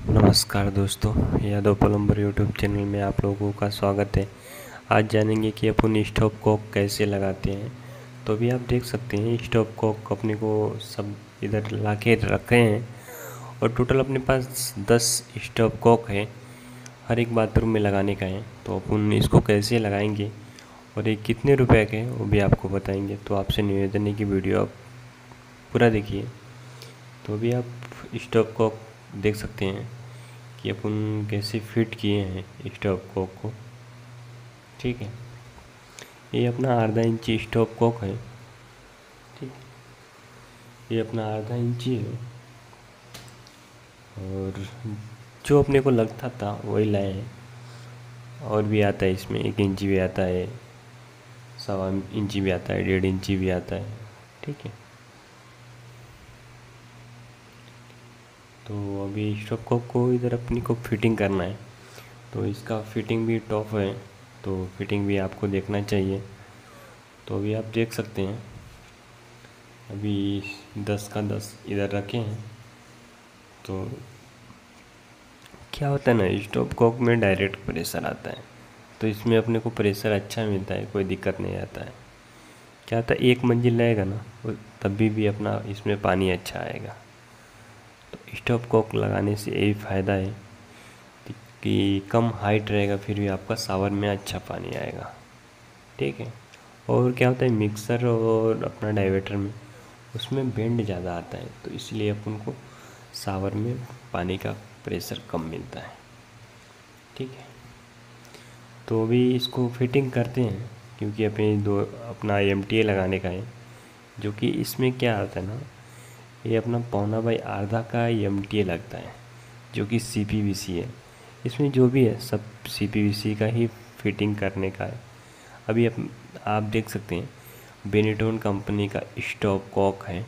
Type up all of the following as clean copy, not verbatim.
नमस्कार दोस्तों, Yadav plumber YouTube channel में आप लोगों का स्वागत है। आज जानेंगे कि अपन स्टॉप कॉक कैसे लगाते हैं। तो अभी आप देख सकते हैं स्टॉप कॉक अपने को सब इधर ला के रखे हैं और टोटल अपने पास 10 स्टॉप कॉक है, हर एक बाथरूम में लगाने का है। तो अपन इसको कैसे लगाएंगे और ये कितने रुपए के हैं वो भी आपको बताएंगे। तो आपसे निवेदन है कि वीडियो आप पूरा देखिए। तो अभी आप स्टॉप कॉक देख सकते हैं कि अपन कैसे फिट किए हैं स्टॉप कॉक को। ठीक है, ये अपना आधा इंची स्टॉप कॉक है। ठीक है, ये अपना आधा इंची है और जो अपने को लगता था वही लाए हैं। और भी आता है इसमें, 1 इंची भी आता है, 1.25 इंची भी आता है, 1.5 इंची भी आता है। ठीक है, तो अभी स्टॉप कॉक को इधर अपनी को फिटिंग करना है। तो इसका फिटिंग भी टॉप है, तो फिटिंग भी आपको देखना चाहिए। तो अभी आप देख सकते हैं, अभी 10 का 10 इधर रखे हैं। तो क्या होता है ना, स्टॉप कॉक में डायरेक्ट प्रेशर आता है, तो इसमें अपने को प्रेशर अच्छा मिलता है, कोई दिक्कत नहीं आता है। क्या होता है, एक मंजिल रहेगा ना तभी भी अपना इसमें पानी अच्छा आएगा। तो स्टॉप कॉक लगाने से यही फ़ायदा है कि कम हाइट रहेगा फिर भी आपका शावर में अच्छा पानी आएगा। ठीक है, और क्या होता है मिक्सर और अपना डाइवर्टर में उसमें बेंड ज़्यादा आता है, तो इसलिए अपन को शावर में पानी का प्रेशर कम मिलता है। ठीक है, तो अभी इसको फिटिंग करते हैं क्योंकि अपना एमटीए लगाने का है। जो कि इसमें क्या आता है ना, ये अपना 1.25 का एमटीए लगता है जो कि सीपीवीसी है। इसमें जो भी है सब सीपीवीसी का ही फिटिंग करने का है। अभी आप देख सकते हैं बेनिटोन कंपनी का स्टॉप कॉक है,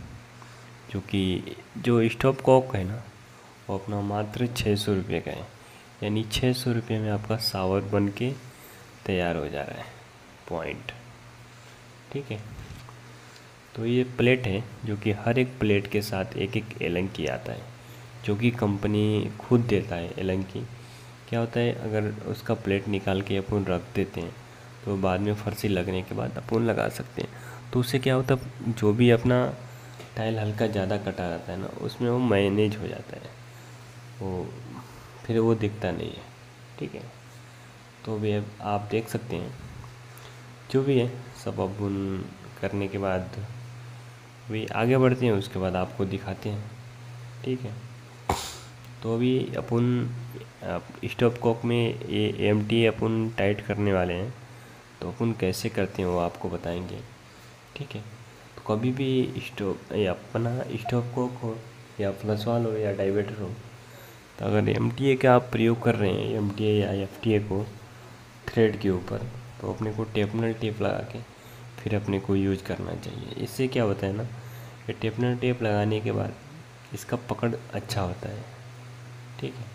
जो स्टॉप कॉक है ना वो अपना मात्र 600 रुपये का है। यानी 600 रुपये में आपका शावर बन के तैयार हो जा रहा है पॉइंट। ठीक है, तो ये प्लेट है जो कि हर एक प्लेट के साथ एक एक एलंकी आता है, जो कि कंपनी खुद देता है एलंकी। क्या होता है, अगर उसका प्लेट निकाल के अपन रख देते हैं तो बाद में फर्शी लगने के बाद अपन लगा सकते हैं। तो उससे क्या होता है, जो भी अपना टाइल हल्का ज़्यादा कटा रहता है ना उसमें वो मैनेज हो जाता है, वो फिर वो दिखता नहीं है। ठीक है, तो भी अब आप देख सकते हैं जो भी है सब अपन करने के बाद भी आगे बढ़ते हैं, उसके बाद आपको दिखाते हैं। ठीक है, तो अभी अपन स्टॉप कॉक में ये एमटी अपन टाइट करने वाले हैं, तो अपन कैसे करते हैं वो आपको बताएंगे। ठीक है, तो कभी भी अपना स्टॉप कॉक हो या फ्लश वाल हो या डाइवर्टर हो, तो अगर एमटीए का आप प्रयोग कर रहे हैं, एमटीए या एफटीए को थ्रेड के ऊपर, तो अपने को टेपनल टेप लगा के फिर अपने को यूज करना चाहिए। इससे क्या होता है ना, ये टेपनल टेप लगाने के बाद इसका पकड़ अच्छा होता है। ठीक है,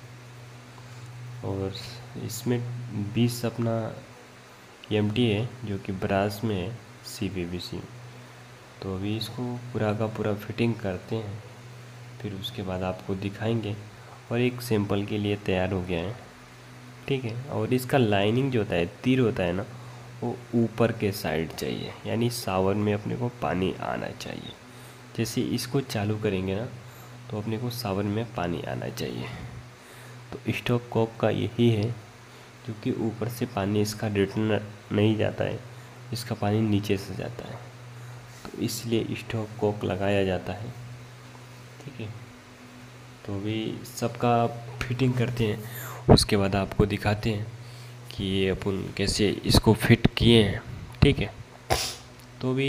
और इसमें 20 अपना एमटी है जो कि ब्रास में है सीपीवीसी। तो अभी इसको पूरा का पूरा फिटिंग करते हैं, फिर उसके बाद आपको दिखाएंगे। और एक सैंपल के लिए तैयार हो गया है। ठीक है, और इसका लाइनिंग जो होता है, तीर होता है ना, वो ऊपर के साइड चाहिए, यानी शावर में अपने को पानी आना चाहिए। जैसे इसको चालू करेंगे ना तो अपने को शावर में पानी आना चाहिए। तो स्टॉप कॉक का यही है, क्योंकि ऊपर से पानी इसका रिटर्न नहीं जाता है, इसका पानी नीचे से जाता है, तो इसलिए स्टॉप कॉक लगाया जाता है। ठीक है, तो अभी सबका फिटिंग करते हैं, उसके बाद आपको दिखाते हैं कि ये अपन कैसे इसको फिट किए हैं। ठीक है, तो अभी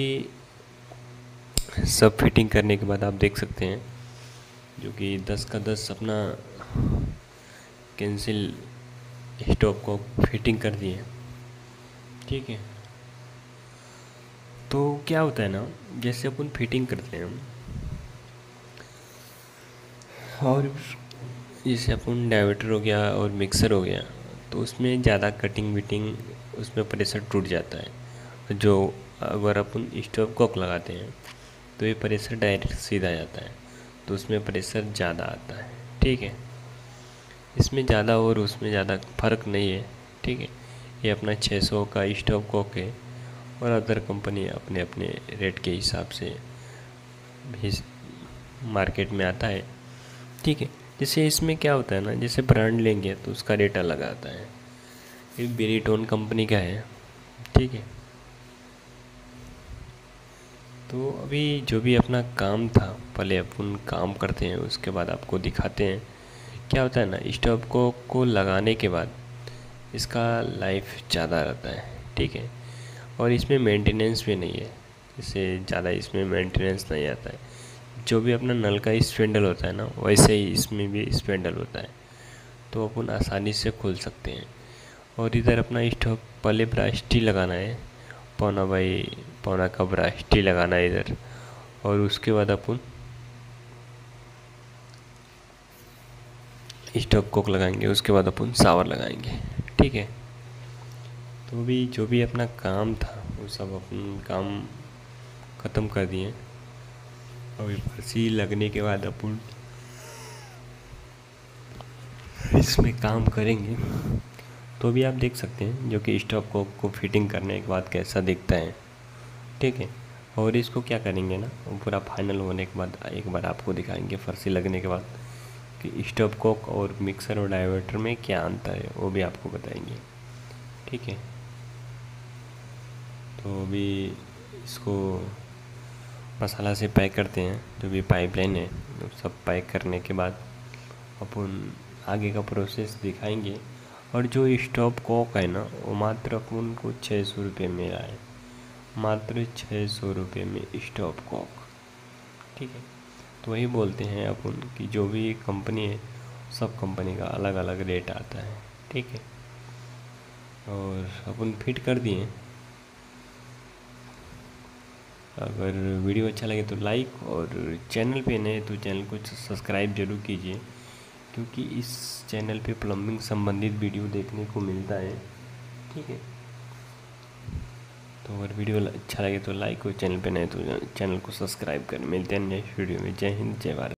सब फिटिंग करने के बाद आप देख सकते हैं जो कि 10 का 10 अपना कैंसिल स्टॉप को फिटिंग कर दिए। ठीक है, तो क्या होता है ना, जैसे अपन फिटिंग करते हैं और जैसे अपन डाइवर्टर हो गया और मिक्सर हो गया, तो उसमें ज़्यादा कटिंग विटिंग उसमें प्रेशर टूट जाता है। जो अगर अपन स्टॉप कॉक लगाते हैं तो ये प्रेशर डायरेक्ट सीधा जाता है, तो उसमें प्रेशर ज़्यादा आता है। ठीक है, इसमें ज़्यादा और उसमें ज़्यादा फ़र्क नहीं है, ठीक है। ये अपना 600 का स्टॉप कॉक है और अदर कंपनी अपने अपने रेट के हिसाब से भी मार्केट में आता है, ठीक है। जैसे इसमें क्या होता है ना, जैसे ब्रांड लेंगे तो उसका रेट अलग आता है। ये बेनीटोन कंपनी का है, ठीक है। तो अभी जो भी अपना काम था, पहले अपन काम करते हैं, उसके बाद आपको दिखाते हैं क्या होता है ना। स्टोव को लगाने के बाद इसका लाइफ ज़्यादा रहता है, ठीक है। और इसमें मेंटेनेंस भी नहीं है, इससे ज़्यादा इसमें मेंटेनेंस नहीं आता है। जो भी अपना नल का स्पेंडल होता है ना, वैसे ही इसमें भी स्पेंडल होता है, तो अपन आसानी से खोल सकते हैं। और इधर अपना स्टोव पहले ब्रास्टी लगाना है, पौना का ब्रास्टी लगाना है इधर, और उसके बाद अपन स्टोव कोक लगाएंगे, उसके बाद अपन शावर लगाएंगे, ठीक है। तो भी जो भी अपना काम था वो सब अपन काम ख़त्म कर दिए। अभी फर्सी लगने के बाद अपन इसमें काम करेंगे, तो भी आप देख सकते हैं जो कि स्टोव को फिटिंग करने के बाद कैसा दिखता है, ठीक है। और इसको क्या करेंगे ना, वो पूरा फाइनल होने के बाद एक बार आपको दिखाएंगे फर्सी लगने के बाद कि स्टोव कोक और मिक्सर और डाइवर्टर में क्या अंतर है, वो भी आपको बताएंगे, ठीक है। तो अभी इसको मसाला से पैक करते हैं, जो भी पाइपलाइन है तो सब पैक करने के बाद अपन आगे का प्रोसेस दिखाएंगे। और जो स्टोव कोक है ना, वो मात्र अपन को 600 रुपये में मिला है, मात्र 600 रुपये में स्टोव कोक, ठीक है। तो वही बोलते हैं अपन कि जो भी कंपनी है, सब कंपनी का अलग अलग रेट आता है, ठीक है। और अपन फिट कर दिए। अगर वीडियो अच्छा लगे तो लाइक, और चैनल पे नए तो चैनल को सब्सक्राइब जरूर कीजिए, क्योंकि इस चैनल पे प्लम्बिंग संबंधित वीडियो देखने को मिलता है, ठीक है। तो अगर वीडियो अच्छा लगे तो लाइक, और चैनल पे नए तो चैनल को सब्सक्राइब करें। मिलते हैं नेक्स्ट वीडियो में। जय हिंद, जय भारत।